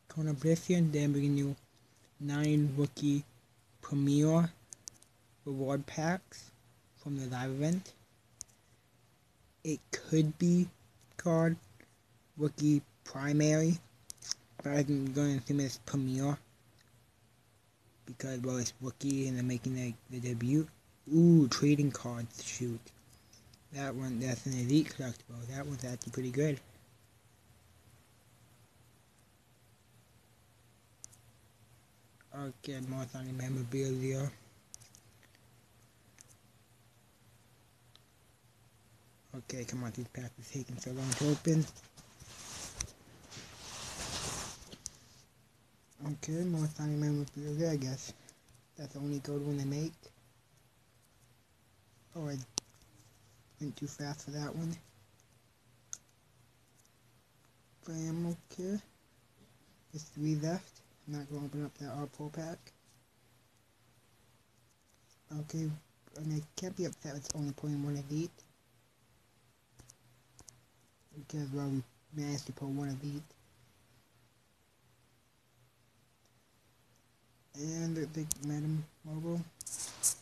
Kona Oblivion, then bringing you 9 rookie Premier reward packs from the live event. It could be called rookie primary, but I'm going to assume it's Premier because, well, it's rookie and they're making the debut. Ooh, trading cards, shoot. That one, that's an elite collectible. That one's actually pretty good. Okay, more Sonic memorabilia. Okay, come on, these packs are taking so long to open. Okay, more Sonic memorabilia, I guess. That's the only gold one they make. Oh, I went too fast for that one. Bam, okay. There's 3 left. I'm not going to open up that R4 pack. Okay, and I can't be upset with only pulling 1 elite. Because, well, we managed to pull 1 elite. And the Madam Mobile.